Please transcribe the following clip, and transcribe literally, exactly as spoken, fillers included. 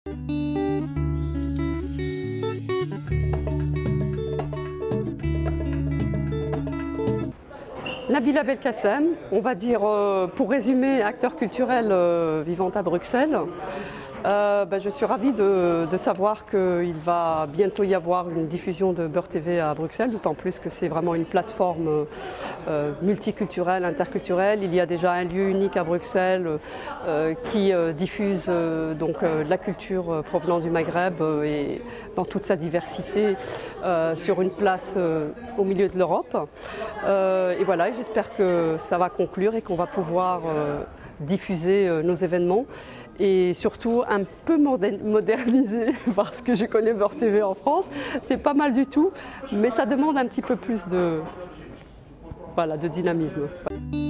Nabila Belkacem, on va dire, euh, pour résumer, acteur culturel euh, vivant à Bruxelles. Euh, ben, je suis ravie de, de savoir qu'il va bientôt y avoir une diffusion de Beurre T V à Bruxelles, d'autant plus que c'est vraiment une plateforme euh, multiculturelle, interculturelle. Il y a déjà un lieu unique à Bruxelles euh, qui euh, diffuse euh, donc, euh, la culture euh, provenant du Maghreb euh, et dans toute sa diversité euh, sur une place euh, au milieu de l'Europe. Euh, et voilà, j'espère que ça va conclure et qu'on va pouvoir euh, diffuser euh, nos événements. Et surtout un peu modernisé parce que je connais Beurre T V en France, c'est pas mal du tout, mais ça demande un petit peu plus de, voilà, de dynamisme.